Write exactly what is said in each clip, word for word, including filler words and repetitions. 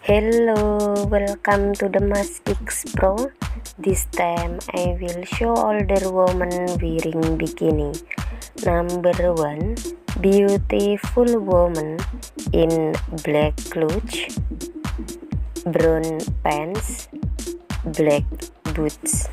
Hello, welcome to the Mas X Pro. This time I will show older woman wearing bikini. Number one, beautiful woman in black clothes, brown pants, black boots.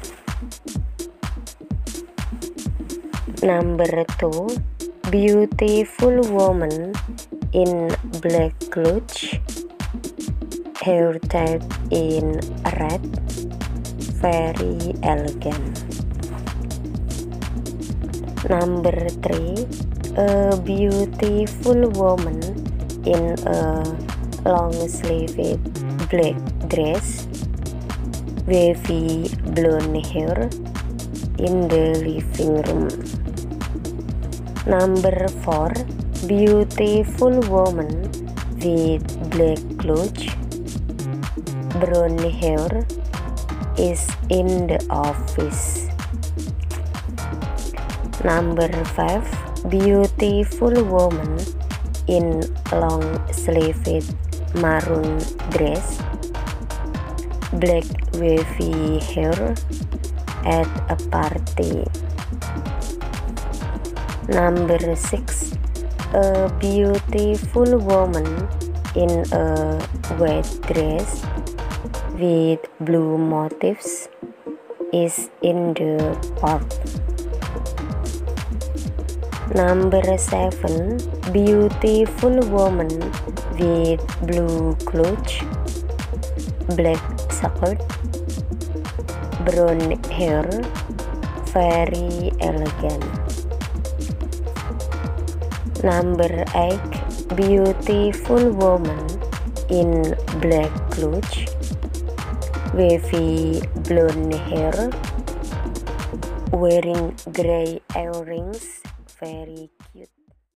Number two, beautiful woman in black clothes, hair tied in red, very elegant. Number three, a beautiful woman in a long-sleeved black dress, wavy blonde hair, in the living room. Number four, beautiful woman with black clothes, brown hair, is in the office. Number five, beautiful woman in long-sleeved maroon dress, black wavy hair, at a party. Number six, a beautiful woman in a white dress with blue motifs is in the park. Number seven, beautiful woman with blue clothes, black skirt, brown hair, very elegant. Number eight, beautiful woman in black clothes, wavy blonde hair, wearing gray earrings, very cute.